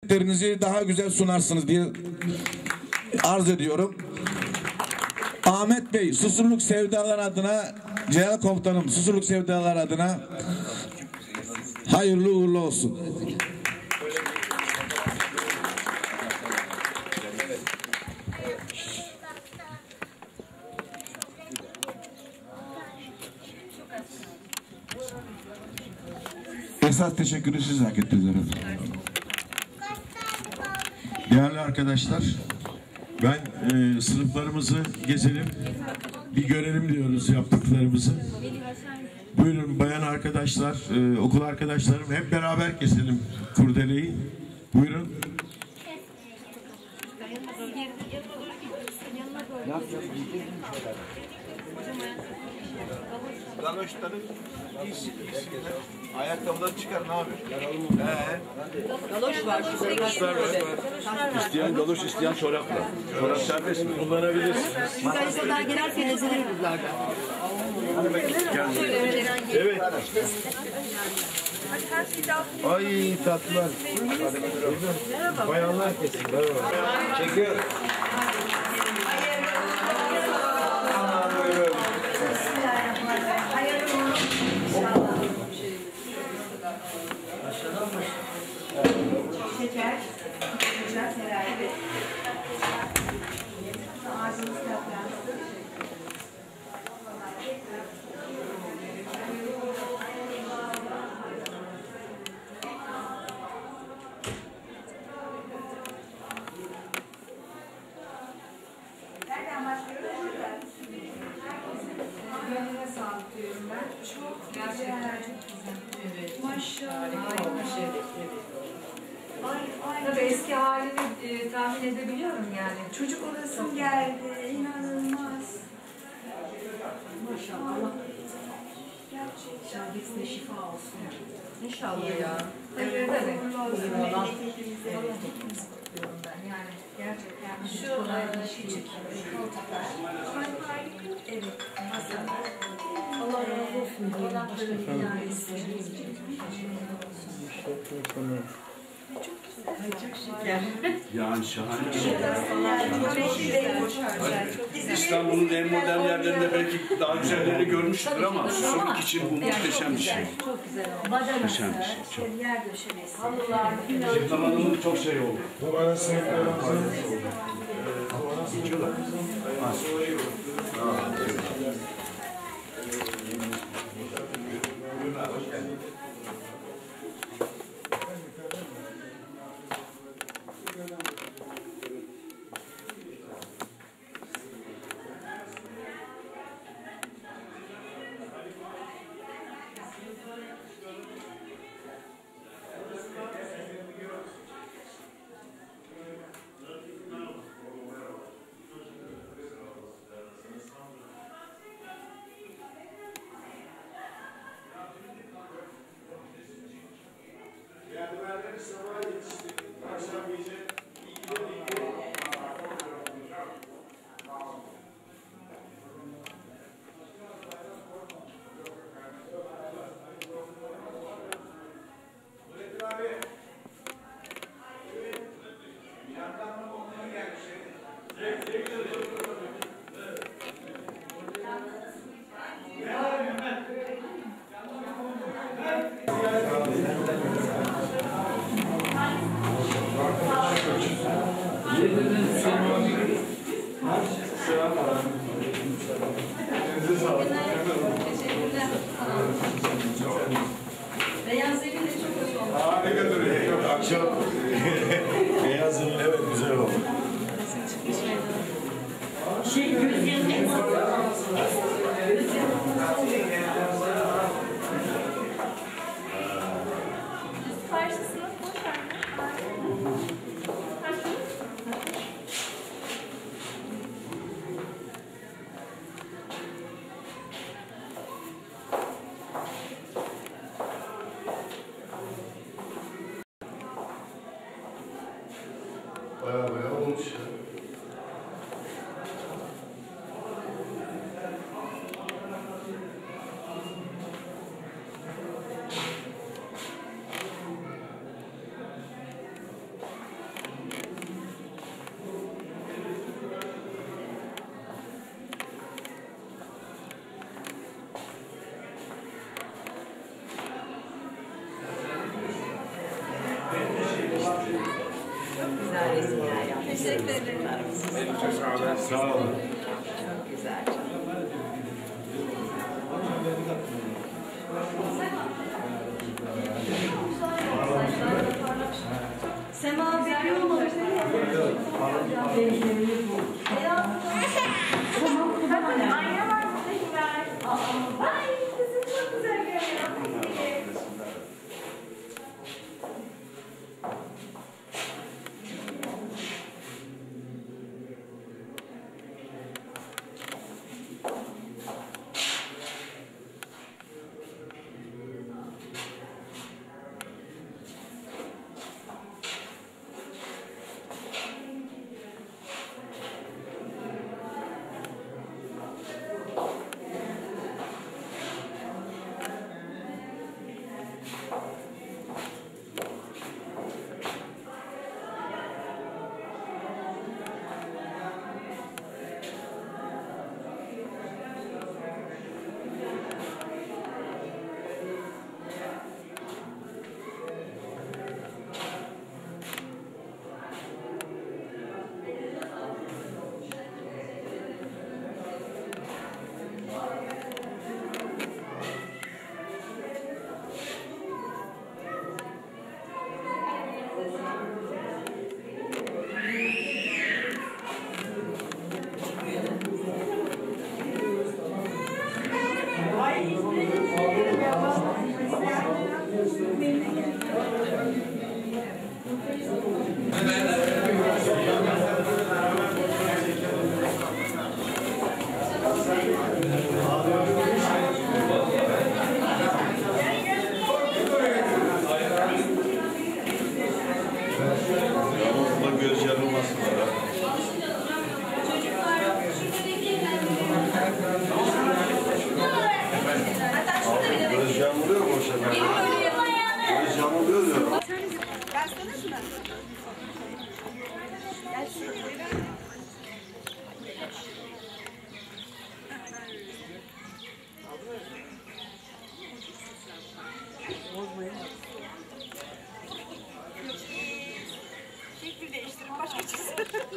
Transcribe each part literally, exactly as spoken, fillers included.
hizmetlerinizi daha güzel sunarsınız diye arz ediyorum. Ahmet Bey, Susurluk Sevdalar adına, Celal Komutanım, Susurluk Sevdalar adına hayırlı uğurlu olsun. Esas teşekkürü siz hak ettiniz efendim. Değerli arkadaşlar, ben e, sınıflarımızı gezelim, bir görelim diyoruz yaptıklarımızı. Buyurun bayan arkadaşlar, e, okul arkadaşlarım, hep beraber keselim kurdeleyi. Buyurun. Galoşları giysin, giysinler. Ayakkabıları çıkar ne abi? He. Galoş var. Galoş var, var. İsteyen galoş, isteyen çorapla. Çorap serbest mi? Kullanabilirsiniz. Güzel genel fenezleri bunlarda. Evet. Ay tatlılar. Bayanlar kesin. Çekiyor. Şeker, şeker, herhalde. Ağzınız tatlı. Nereden başlıyoruz? Gönlüne sağlık diyorum ben. Çok gerçekten çok güzel. Evet. Maşallah. Ay, ay. Tabii eski halini e, tahmin edebiliyorum yani. Çocuk olasım geldi. İnanılmaz. Maşallah. Gerçekten. Şahitsine şifa olsun. İnşallah ya. Evet, evet. Allah hepimizi kutluyorum ben. Yani gerçekten şu küçük evet. Allah razı olsun. Allah Yani şahane. İstanbul'un en modern yerlerinde belki daha güzellerini görmüştür ama Susurluk için bu muhteşem bir şey. Çok güzel oldu. Muhteşem bir şey. Çok. Yer döşemesi. Zıplamanın çok şey oldu. Babanın sınıflarımızın Geçiyorlar. Beyaz evin de çok hoş olmuş. harika duruyor. Akşam beyaz ürün evet güzel oldu. Şey gözlerinde Karşısına boş ver. Baya baya olmuş ya. resimler yaptık. Teşekkür ederim. Sağ olun. Çok güzel. Sema bekliyor mu? Ayna var buradakiler. Ay kızım çok güzel görünüyor. Göz yanılmasın. Göz yanılıyor mu o sefer? Göz yanılıyor diyorum. Şekil değiştirin, başka çizim.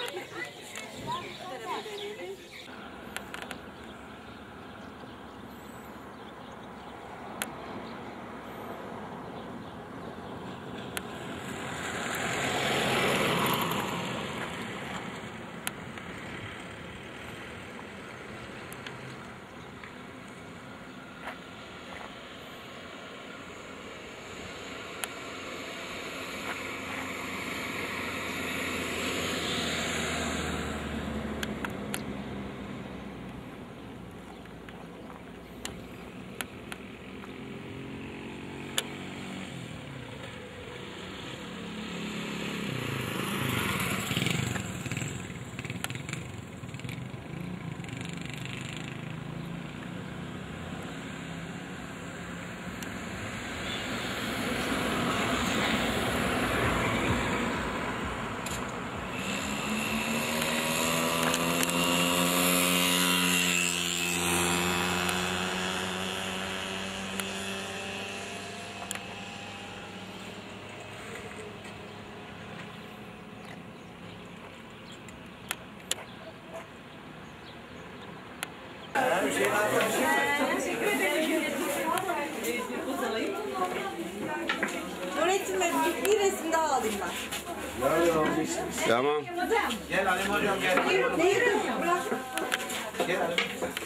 Nurettin Bey bir resim daha alayım ben. Tamam. Gel Halim hocam gel. Ne yürü? Bırak. Gel Halim.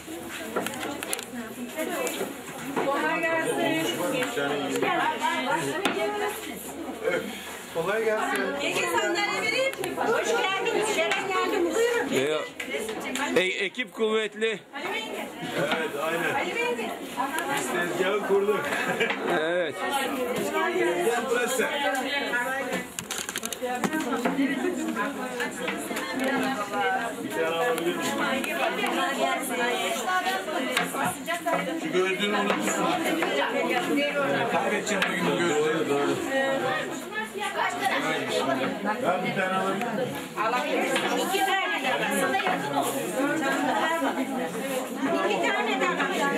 Kolay gelsin. Kolay gelsin. Ege sandalye vereyim. Hoş geldiniz. Şeren geldim. Buyurun. E, ekip kuvvetli. Evet aynen. Biz tezgahı kurduk. Evet. Gel burası. Bir tane alabilir miyim? Şu gözlüğünü unutmuşsun. Kaybedeceğim bugün bu gözlüğü. Doğru. Ben bir tane alabilir miyim? İki tane de var. Sana yakın olsun. İki tane de var.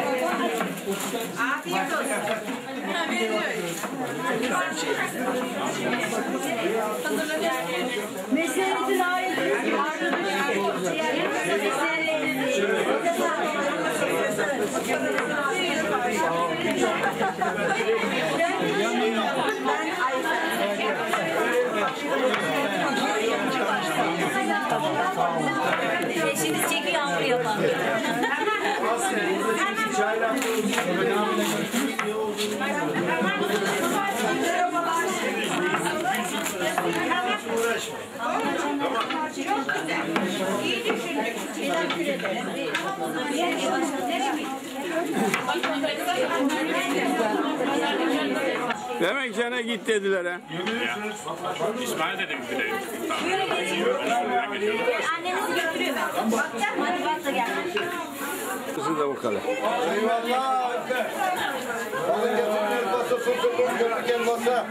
Afiyet olsun. Meselesi layık. Eşimiz çekiyor hamur yapalım. İyi düşündük. Teşekkür ederim. Demek sana git dediler ha. İsmail de gitti. Annenizi götürüyor ben. Hadi bak da gel. Kızı da bakalım. Eyvallah. Hadi getirin masa susurluğun görürken masa.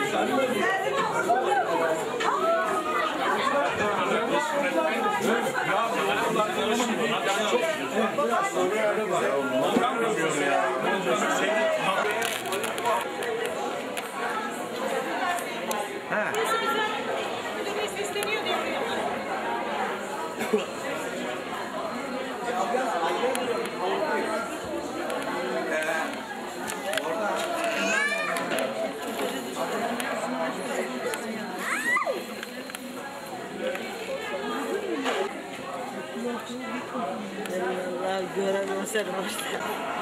Allah gören olsa başta.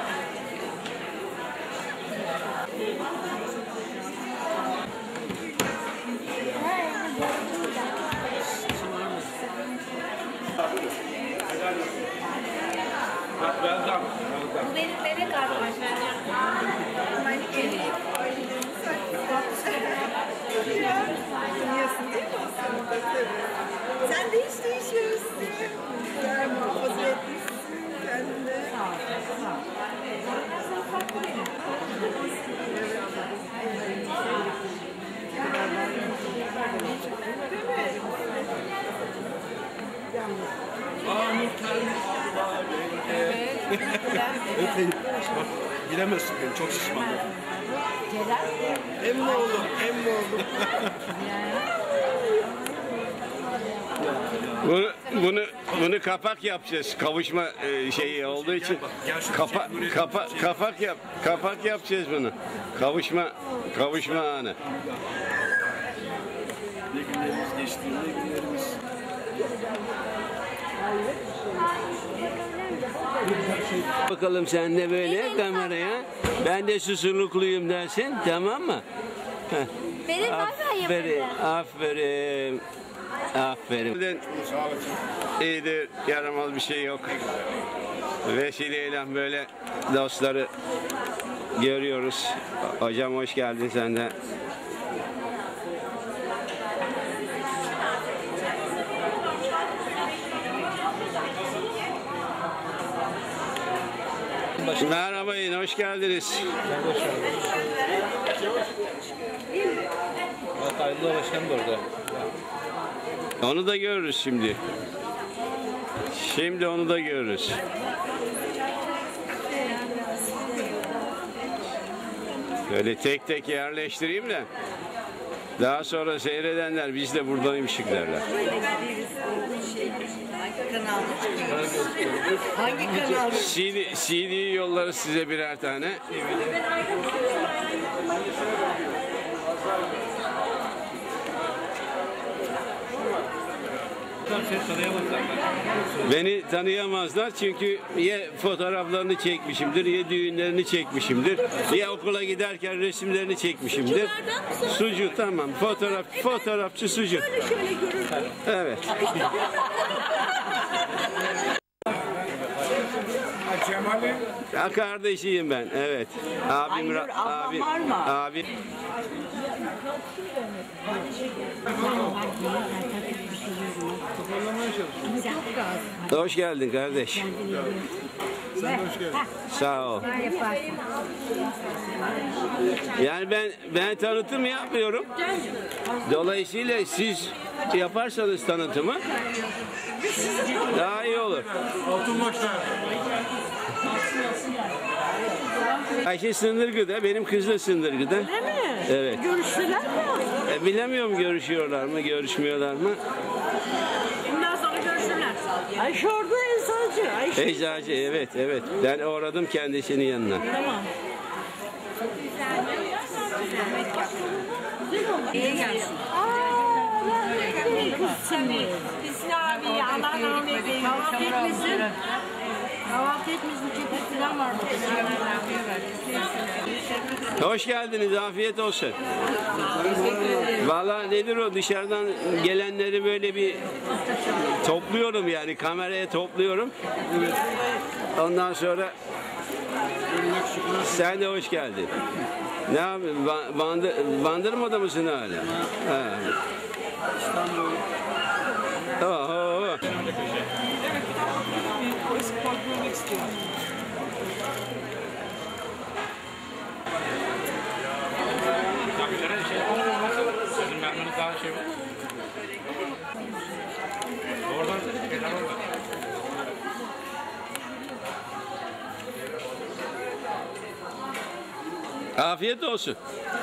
Bu benim bebek arkadaşlar. Sen de hiç değişiyorsun. Yani muhafaza etmişsin kendini. Bilemezsin beni, çok şişmanım. Emmi oğlum, emmi oğlum. Bunu, bunu, bunu kapak yapacağız. Kavuşma e, şeyi olduğu için. Kapa, kapa, kapak yap, kapak yapacağız bunu. Kavuşma, kavuşma anı. Ne günlerimiz geçti, ne günlerimiz. Bakalım sen de böyle kameraya. Ben de susurlukluyum dersin, tamam mı? Heh. Benim Aferin, aferin. Aferin. İyidir, yaramaz bir şey yok. Vesileyle böyle dostları görüyoruz. Hocam hoş geldin sen de. Merhaba, hoş geldiniz. Hayırlı başkan da orada. Onu da görürüz şimdi. Şimdi onu da görürüz. Böyle tek tek yerleştireyim de daha sonra seyredenler biz de buradaymışık derler. Hangi kanal? C D, C D yollarız size birer tane. Beni tanıyamazlar çünkü ya fotoğraflarını çekmişimdir, ya düğünlerini çekmişimdir, ya okula giderken resimlerini çekmişimdir. Sucu, tamam, fotoğraf, fotoğrafçı Sucu. Evet. Ya kardeşiyim ben, evet. Abim, Aynur, ablam abim, var mı? abim. Hoş geldin kardeş. Sen de hoş geldin. Sağ ol. Yani ben ben tanıtım yapmıyorum. Dolayısıyla siz yaparsanız tanıtımı daha iyi olur. Altın başlar. Ayşe Sındırgı'da, benim kız da Sındırgı'da. Öyle mi? Evet. Görüştüler mi? E, bilemiyorum görüşüyorlar mı, görüşmüyorlar mı? Bundan sonra görüşürler. Ayşe orada eczacı. Ayşe. Eczacı, evet, evet. Ben uğradım kendisinin yanına. Tamam. İyi gelsin. Hüsnü abi, Allah rahmet eylesin. Kahvaltı etmesin. Kahvaltı etmesin. Çünkü falan var. Hoş geldiniz, afiyet olsun. Vallahi nedir o, dışarıdan gelenleri böyle bir topluyorum yani, kameraya topluyorum. Ondan sonra sen de hoş geldin. Ne yapıyorsun? Bandır, Bandırma'da mısın hala? Ha. Oho. Afiyet olsun.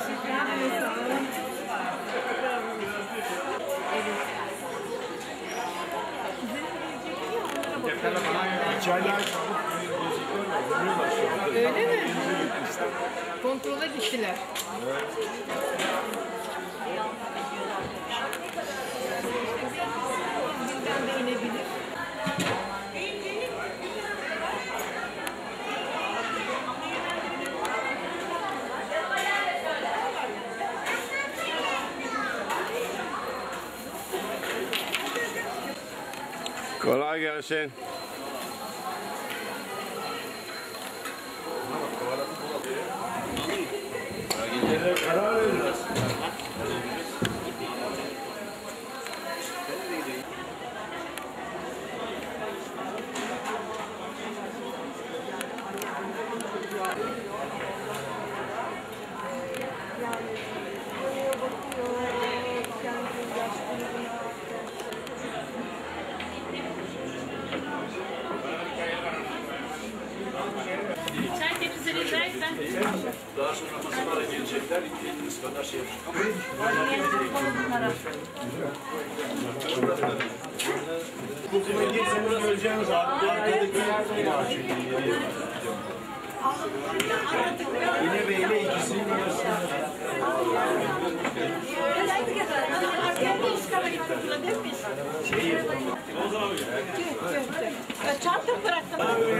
Öyle mi? Kontrole gittiler. Bizden de inebilir. Kolay gelsin. Çay temizlenirsen. Daha sonra masalara gelecekler. İlginiz kadar şey yapacak. Okula girseniz göreceğiniz abi. Arkadaki Yine Bey'le ikisinin yarısında. Çanta bıraktım.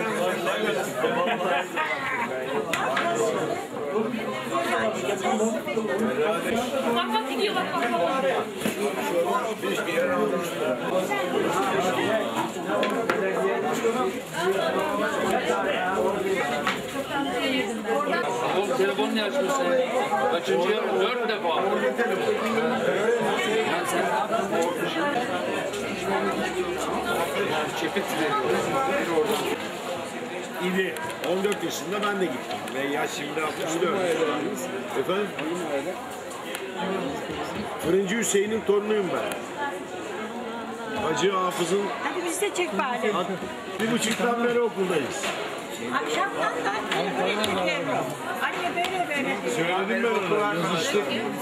Bak bak gidiyor bak bak bak. Oğlum telefon ne açmışsın? Kaçıncı yarım? Dört defa. Yani sen ne yaptın? Çepet İdi. on dört yaşında ben de gittim. Ve yaş şimdi altmış dört. Efendim? Fırıncı Hüseyin'in torunuyum ben. Hacı Hafız'ın Hadi biz de çek bari. bir buçuktan beri okuldayız. Akşamdan da anne böyle böyle. Söyledim ben ona, yazıştık.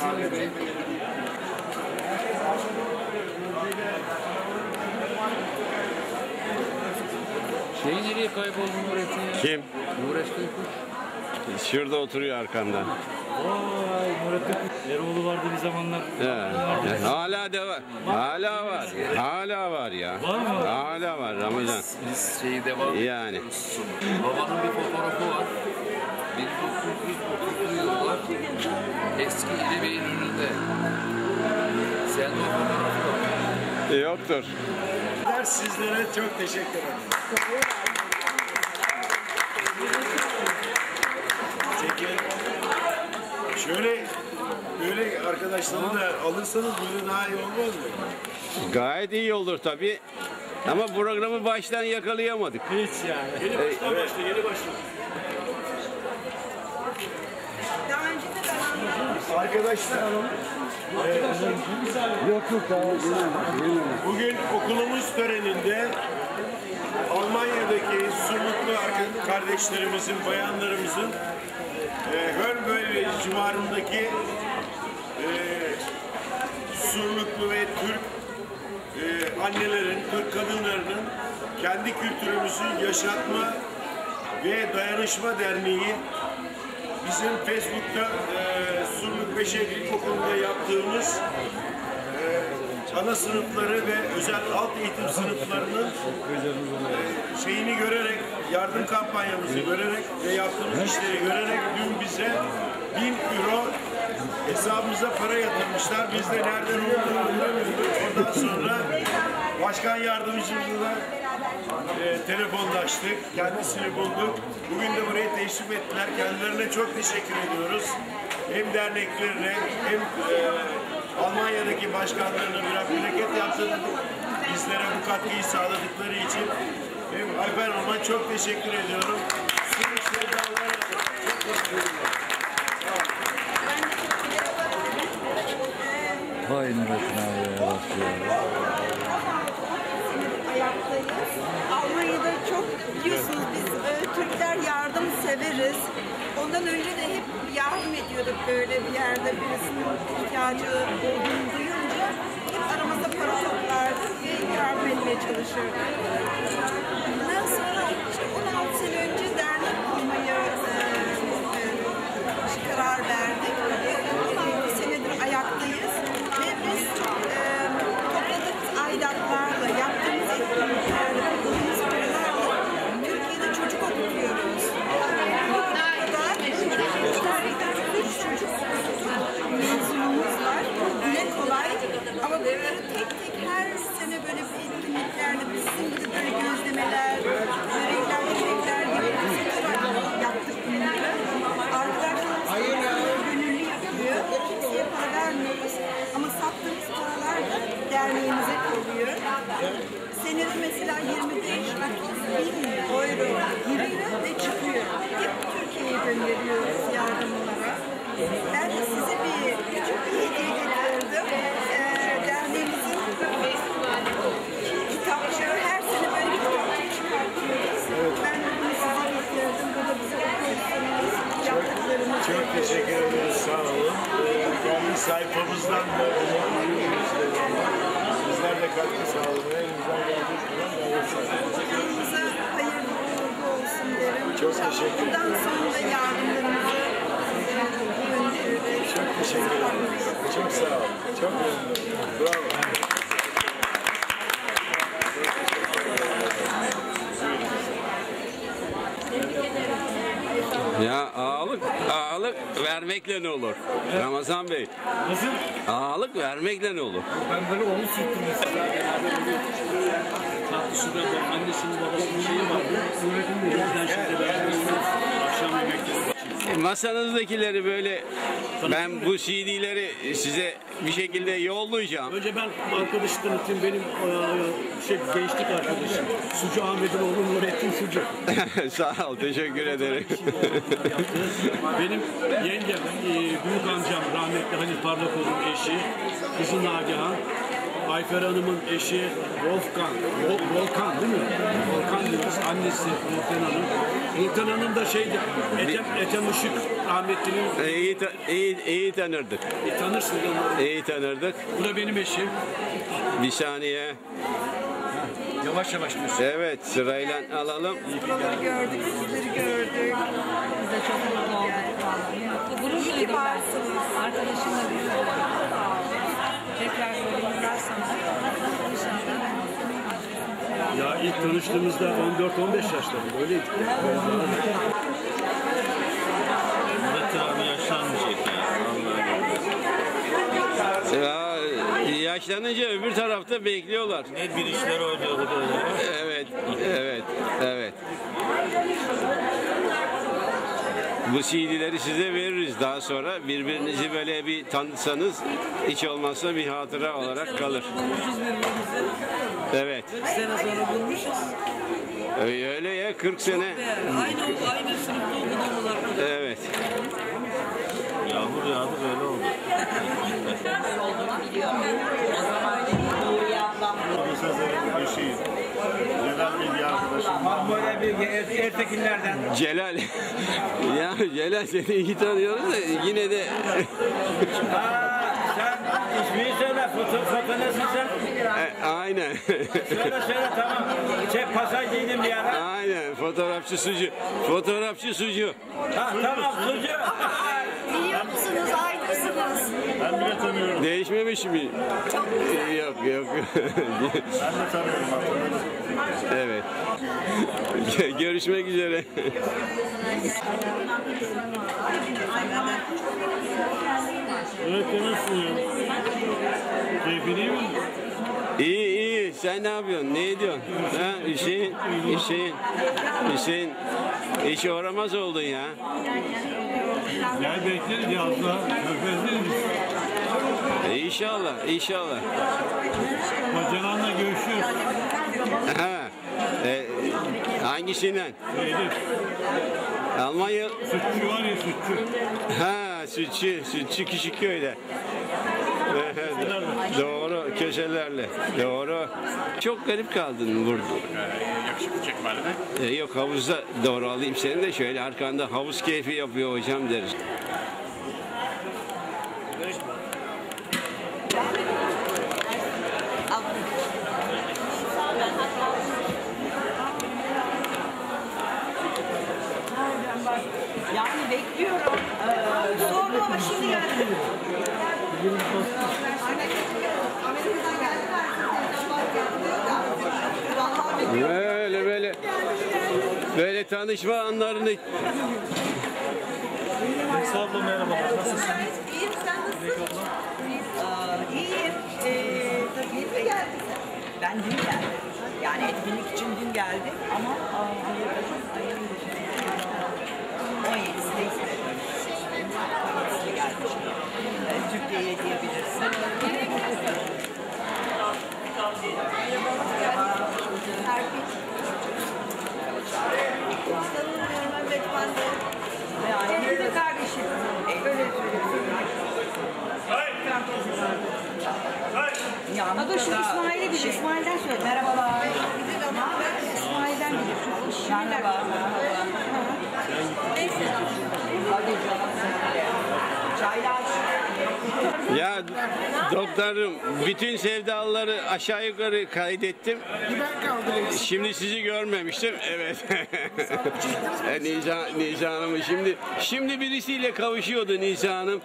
Şey nereye kayboldu Nurettin ya? Kim? Nurettin Kuş. Şurada oturuyor arkamda. Vay Nurettin Kuş. Eroğlu vardı bir zamanlar. He. Hala da var. Hala var. Hala var ya. Var mı? Hala var Ramazan. Biz şeyi devam Yani. Babanın bir fotoğrafı var. bin dokuz yüz otuzlu yıllar eski İlebey'in önünde. Sen o fotoğrafı var. Yoktur. Sizlere çok teşekkür ederim. Peki, şöyle böyle arkadaşları da alırsanız böyle daha iyi olmaz mı? Gayet iyi olur tabii. Ama programı baştan yakalayamadık. Hiç yani. Yeni baştan başla, yeni başla. Arkadaşlar, yok yok bugün okulumuz töreninde Almanya'daki Susurluklu kardeşlerimizin, bayanlarımızın e, Hörnböl civarındaki e, Surluklu ve Türk e, annelerin, Türk kadınlarının kendi kültürümüzü yaşatma ve dayanışma derneği bizim Facebook'ta e, Surluk Beşer İlkokulu'nda yaptığımız e, ana sınıfları ve özel alt eğitim sınıflarının e, şeyini görerek, yardım kampanyamızı görerek ve yaptığımız işleri görerek dün bize bin euro hesabımıza para yatırmışlar. Biz de nereden olduğunu bilmiyorduk. Ondan sonra başkan yardımcımızla e, telefonlaştık. Kendisini bulduk. Bugün de buraya teşrif ettiler. Kendilerine çok teşekkür ediyoruz. Hem derneklerine hem e, Almanya'daki başkanlarına bir hareket yaptırdık. Bizlere bu katkıyı sağladıkları için hem Alper Hanım'a çok teşekkür ediyorum. Çok teşekkür ederim. Vay Nurettin abi ya. Ayaktayız. Almanya'da çok biliyorsunuz biz e, Türkler yardım severiz. Ondan önce de hep yardım ediyorduk böyle bir yerde birisinin ihtiyacı olduğunu duyunca hep aramızda para toplardık ve yardım etmeye çalışırdık. Ondan sonra işte on altı sene önce dernek kurmaya e, e, karar verdik. on altı senedir ayaktayız ve biz e, topladığımız aidatlarla, yaptığımız etkinliklerle, bulduğumuz paralarla Türkiye'de çocuk okutuyoruz. Üç çocuk mezunumuz var. Dile kolay. Ama bunları tek tek her sene böyle bir etkinliklerle bizim gibi böyle gözlemeler, börekler, çiçekler gibi yaptık bunları. Arkadaşlarımız gönüllü yapıyor. Kimseye para vermiyoruz. Ama sattığımız paralar da derneğimize kalıyor. Senede mesela yirmi beş bin euro giriyor ve çıkıyor. Hep Türkiye'ye gönderiyoruz yardımlara. Ben de size bir küçük bir hediye getirdim. Ee, derneğimizin kitapçığı her sene böyle bir kitapçığı çıkartıyoruz. Ben de bunu size getirdim. Burada bize okuyorsunuz. Yaptıklarımızı. Çok teşekkür ederiz. Sağ olun. Kendi sayfamızdan da sizler de katkı sağlamaya elimizden geldiğiniz Çocuklarımıza hayırlı uğurlu olsun derim. Çok teşekkür ederim. Bundan sonra yardımlarımızı göndeririz. Çok teşekkür ederim. Çok sağ olun. Çok memnunum. Bravo. Ya ağalık, ağalık vermekle ne olur? Ramazan Bey. Nasıl? Ağalık vermekle ne olur? Ben böyle onu sürttüm mesela. Tatlısu'da bu annesinin babasının şeyi vardı. Nurettin Bey. Bizden şimdi beraber akşam yemekleri. Masanızdakileri böyle ben bu C D'leri size bir şekilde yollayacağım. Önce ben arkadaşı tanıtayım. Benim e, şey, gençlik arkadaşım. Sucu Ahmet'in oğlu Nurettin Sucu. Sağ ol, teşekkür ederim. Benim yengem, e, büyük amcam rahmetli Halil Parlakoğlu'nun eşi, kızı Nagihan. Ayfer Hanım'ın eşi Wolfgang, Vol- Volkan değil mi? Volkan diyoruz, annesi Volkan Hanım. Volkan Hanım da şeydi, Ethem, Ethem Işık rahmetlinin... İyi, ta- iyi, iyi tanırdık. E, tanırsın onu. İyi tanırdık. Bu da benim eşim. Bir saniye. Yavaş yavaş diyorsun. Evet, sırayla alalım. Buraları gördük, sizleri gördük. Biz de çok mutlu olduk. Gurur İyi ki duydum ben. varsınız. Arkadaşımla bir tekrar söylemişler sana. Ya ilk tanıştığımızda on dört on beş yaşlarında öyleydik. Nurettin abi yaşlanmayacak ya. Ya, yaşlanınca öbür tarafta bekliyorlar. Ne bir işler oynuyordu böyle. Evet, evet, evet. Bu C D'leri size veririz daha sonra. Birbirinizi böyle bir tanıtsanız hiç olmazsa bir hatıra olarak kalır. Evet. Sene sonra bulmuşuz. Öyle ya, kırk sene. Aynı aynı sınıfta okuduğumuz arkadaşlar. Evet. Yağmur yağdı böyle oldu. Eşiyim. Celal Bilgi arkadaşım. Böyle bir Ertekinlerden. Celal. Ya Celal seni iyi tanıyoruz da yine de Sen ismini söyle, Foto, foto nasıl sen? E, aynen. Söyle söyle tamam. Çek pasaj yedim bir ara. Aynen. Fotoğrafçı sucu. Fotoğrafçı sucu. Ha tamam sucu. Biliyor musunuz? Aynısınız. Ben bile tanıyorum. Değişmemiş mi? Çok güzel. Yok yok. Ben de tanıyorum. Evet. Görüşmek üzere. Evet, nasılsın ya? Keyfin iyi mi? İyi iyi. Sen ne yapıyorsun? Ne ediyorsun? Ha, Hüseyin. Hüseyin. Hüseyin. Hiç uğramaz oldun ya. Gel bekleriz yazda. Körfez'deyiz biz. E, İnşallah. İnşallah. Bacanan'la görüşüyoruz. Ha. E, hangisinden? Elif. Almanya. Sütçü var ya, sütçü. Ha, sütçü. Sütçü Küçükköy'de. Doğru, köşelerle. Doğru. Çok garip kaldın burada. Yakışıklı çekmeli mi? Ee, yok, havuzda doğru alayım seni de şöyle arkanda havuz keyfi yapıyor hocam deriz. Yani bekliyorum. Ee, sordum ama şimdi geldi. Amerika'dan geldiler. Böyle böyle böyle tanışma anlarını. Abla merhaba. Nasılsın? İyiyim, sen nasılsın? Ee, iyiyim. Ee, tabii mi geldin? Ben dün geldim. Yani etkinlik için dün geldim ama on yedisinde istedim. on yedisinde geldim. Ee, Türkiye'ye diyebilirsin. Tanımıyorum, evet ben de. Yani de kardeşim. Öyle söylüyorum. Aga şu İsmail'e bilir. İsmail'den söyle. Merhabalar. İsmail'den bilir. Merhaba. Neyse. Hadi canım. Çaylar. Ya doktorum, bütün sevdaları aşağı yukarı kaydettim. Şimdi sizi görmemiştim. Evet. Nisa, Nisa Hanım şimdi şimdi birisiyle kavuşuyordu Nisa Hanım.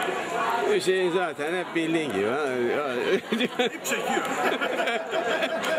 Hüseyin zaten hep bildiğin gibi. Hep çekiyor.